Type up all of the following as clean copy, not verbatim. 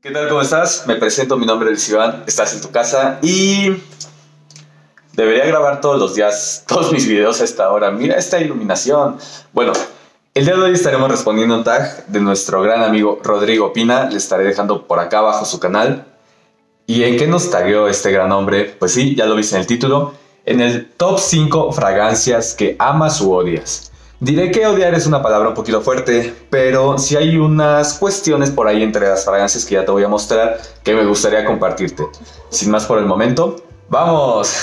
¿Qué tal? ¿Cómo estás? Me presento, mi nombre es Iván, estás en tu casa y debería grabar todos los días, todos mis videos a esta hora. Mira esta iluminación. Bueno, el día de hoy estaremos respondiendo un tag de nuestro gran amigo Rodrigo Pina. Le estaré dejando por acá abajo su canal. ¿Y en qué nos tagueó este gran hombre? Pues sí, ya lo viste en el título. En el top 5 fragancias que amas u odias. Diré que odiar es una palabra un poquito fuerte, pero sí hay unas cuestiones por ahí entre las fragancias que ya te voy a mostrar que me gustaría compartirte. Sin más por el momento, ¡vamos!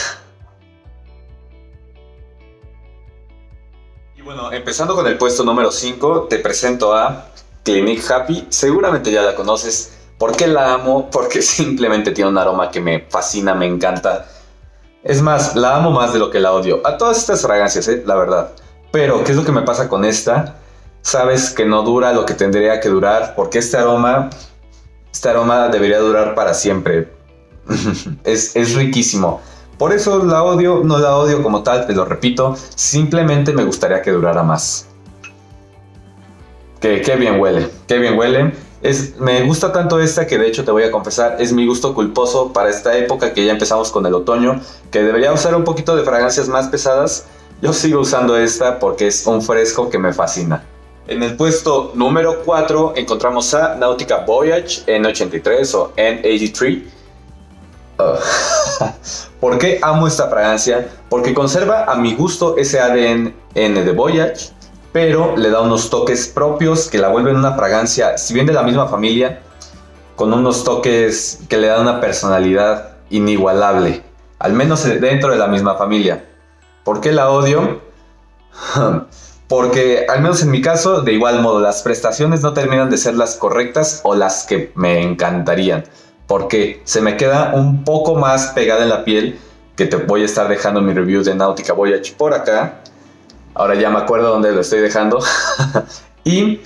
Y bueno, empezando con el puesto número 5, te presento a Clinique Happy. Seguramente ya la conoces. ¿Por qué la amo? Porque simplemente tiene un aroma que me fascina, me encanta. Es más, la amo más de lo que la odio. A todas estas fragancias, la verdad. Pero, ¿qué es lo que me pasa con esta? Sabes que no dura lo que tendría que durar, porque este aroma debería durar para siempre. es riquísimo. Por eso la odio, no la odio como tal, te lo repito. Simplemente me gustaría que durara más. Qué bien huele, qué bien huele. Me gusta tanto esta que de hecho te voy a confesar, es mi gusto culposo para esta época que ya empezamos con el otoño, que debería usar un poquito de fragancias más pesadas. Yo sigo usando esta porque es un fresco que me fascina. En el puesto número 4 encontramos a Nautica Voyage N83 o N83. ¿Por qué amo esta fragancia? Porque conserva a mi gusto ese ADN de Voyage, pero le da unos toques propios que la vuelven una fragancia, si bien de la misma familia, con unos toques que le dan una personalidad inigualable, al menos dentro de la misma familia. ¿Por qué la odio? Porque, al menos en mi caso, de igual modo, las prestaciones no terminan de ser las correctas o las que me encantarían. Porque se me queda un poco más pegada en la piel, que te voy a estar dejando mi review de Nautica Voyage por acá. Ahora ya me acuerdo dónde lo estoy dejando. Y,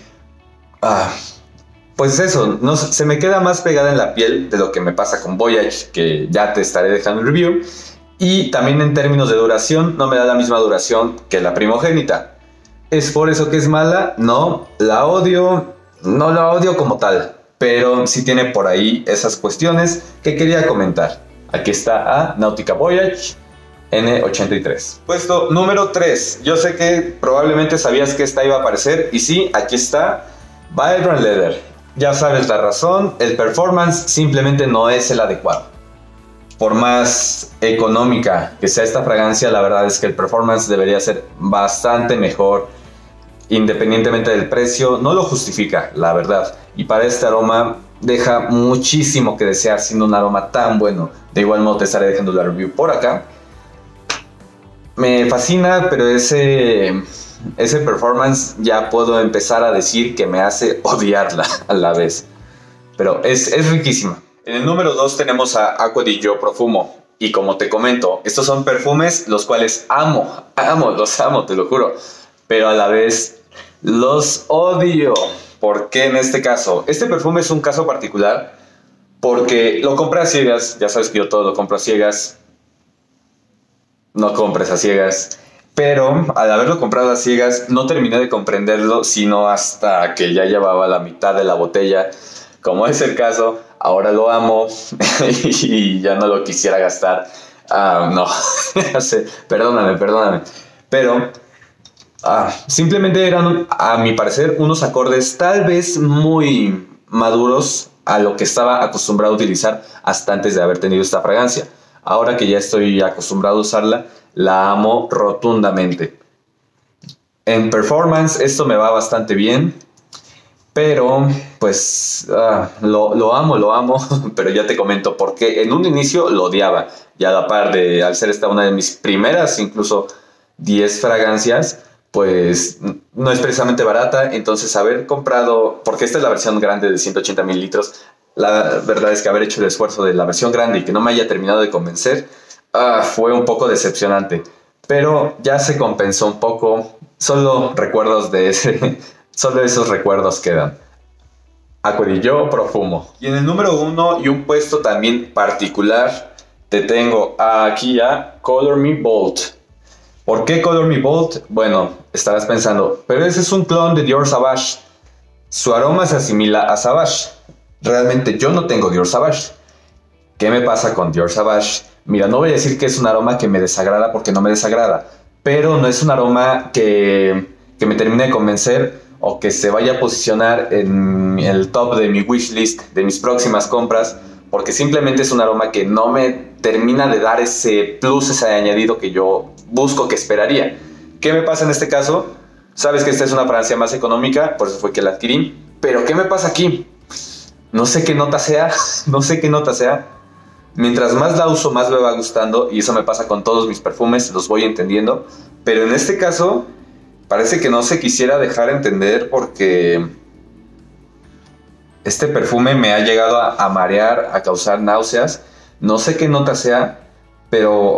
pues eso, se me queda más pegada en la piel de lo que me pasa con Voyage, que ya te estaré dejando el review. Y también en términos de duración, no me da la misma duración que la primogénita. ¿Es por eso que es mala? No, la odio, no la odio como tal, pero sí tiene por ahí esas cuestiones que quería comentar. Aquí está a Nautica Voyage N83. Puesto número 3. Yo sé que probablemente sabías que esta iba a aparecer, y sí, aquí está, Vibrant Leather. Ya sabes la razón, el performance simplemente no es el adecuado. Por más económica que sea esta fragancia, la verdad es que el performance debería ser bastante mejor. Independientemente del precio, no lo justifica, la verdad. Y para este aroma deja muchísimo que desear, siendo un aroma tan bueno. De igual modo te estaré dejando la review por acá. Me fascina, pero ese performance ya puedo empezar a decir que me hace odiarla a la vez. Pero es riquísima. En el número 2 tenemos a Acqua di Gio Profumo. Y como te comento, estos son perfumes los cuales los amo, te lo juro. Pero a la vez los odio. ¿Por qué en este caso? Este perfume es un caso particular porque lo compré a ciegas. Ya sabes que yo todo lo compro a ciegas. No compres a ciegas. Pero al haberlo comprado a ciegas no terminé de comprenderlo sino hasta que ya llevaba la mitad de la botella. Como es el caso, ahora lo amo y ya no lo quisiera gastar. No, ya sé, perdóname. Pero simplemente eran, a mi parecer, unos acordes tal vez muy maduros a lo que estaba acostumbrado a utilizar hasta antes de haber tenido esta fragancia. Ahora que ya estoy acostumbrado a usarla, la amo rotundamente. En performance esto me va bastante bien. Pero, pues, lo amo, pero ya te comento por qué. En un inicio lo odiaba, y a la par de, al ser esta una de mis primeras, incluso 10 fragancias, pues no es precisamente barata. Entonces haber comprado, porque esta es la versión grande de 180 mililitros, la verdad es que haber hecho el esfuerzo de la versión grande y que no me haya terminado de convencer, fue un poco decepcionante. Pero ya se compensó un poco, solo recuerdos de ese... Solo esos recuerdos quedan. Acqua di Gio Profumo. Y en el número 1 y un puesto también particular, te tengo aquí a Color Me Bold. ¿Por qué Color Me Bold? Bueno, estarás pensando, pero ese es un clon de Dior Sauvage. Su aroma se asimila a Savage. realmente yo no tengo Dior Sauvage. ¿Qué me pasa con Dior Sauvage? Mira, no voy a decir que es un aroma que me desagrada porque no me desagrada, pero no es un aroma que me termine de convencer o que se vaya a posicionar en el top de mi wishlist, de mis próximas compras, porque simplemente es un aroma que no me termina de dar ese plus, ese añadido que yo busco, que esperaría. ¿Qué me pasa en este caso? Sabes que esta es una fragancia más económica, por eso fue que la adquirí, pero ¿qué me pasa aquí? No sé qué nota sea, no sé qué nota sea. Mientras más la uso, más me va gustando, y eso me pasa con todos mis perfumes, los voy entendiendo. Pero en este caso, parece que no se quisiera dejar entender porque este perfume me ha llegado a marear, a causar náuseas. No sé qué nota sea, pero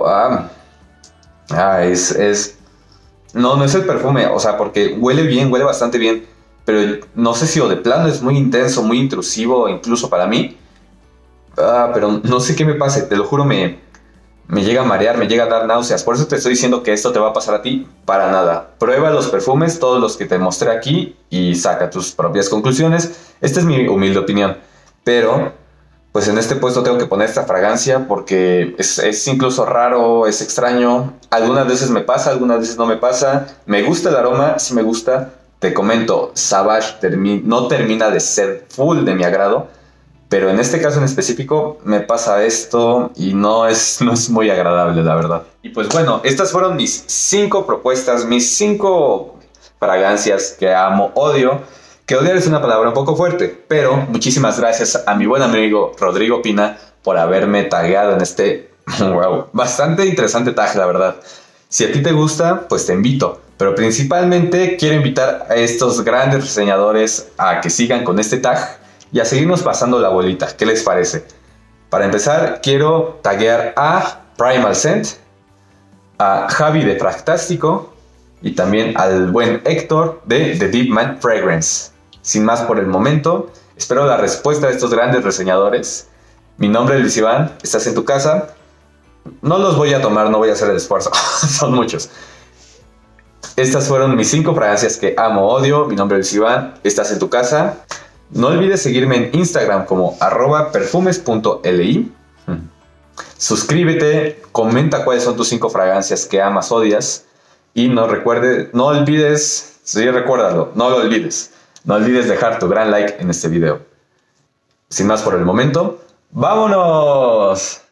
no es el perfume, o sea, porque huele bien, huele bastante bien, pero no sé si o de plano es muy intenso, muy intrusivo, incluso para mí. Pero no sé qué me pase, te lo juro, me llega a marear, me llega a dar náuseas. Por eso te estoy diciendo que esto te va a pasar a ti, para nada. Prueba los perfumes, todos los que te mostré aquí, y saca tus propias conclusiones. Esta es mi humilde opinión. Pero, pues en este puesto tengo que poner esta fragancia porque es incluso raro, es extraño. Algunas veces me pasa, algunas veces no me pasa. Me gusta el aroma, sí me gusta. Te comento, Sauvage no termina de ser full de mi agrado. Pero en este caso en específico me pasa esto y no es muy agradable, la verdad. Y pues bueno, estas fueron mis 5 propuestas, mis 5 fragancias que amo, odio. Que odiar es una palabra un poco fuerte, pero muchísimas gracias a mi buen amigo Rodrigo Pina por haberme tagueado en este, wow, bastante interesante tag, la verdad. Si a ti te gusta, pues te invito. Pero principalmente quiero invitar a estos grandes reseñadores a que sigan con este tag y a seguirnos pasando la bolita. ¿Qué les parece? Para empezar, quiero taguear a Primal Scent, a Javi de Fractástico y también al buen Héctor de The Deep Man Fragrance. Sin más por el momento, espero la respuesta de estos grandes reseñadores. Mi nombre es Luis Iván, estás en tu casa. No los voy a tomar, no voy a hacer el esfuerzo. Son muchos. Estas fueron mis 5 fragancias que amo, odio. Mi nombre es Luis Iván, estás en tu casa. No olvides seguirme en Instagram como @perfumes.li. Suscríbete, comenta cuáles son tus 5 fragancias que amas, odias. Y no olvides, sí, recuérdalo, no lo olvides. No olvides dejar tu gran like en este video. Sin más por el momento, ¡vámonos!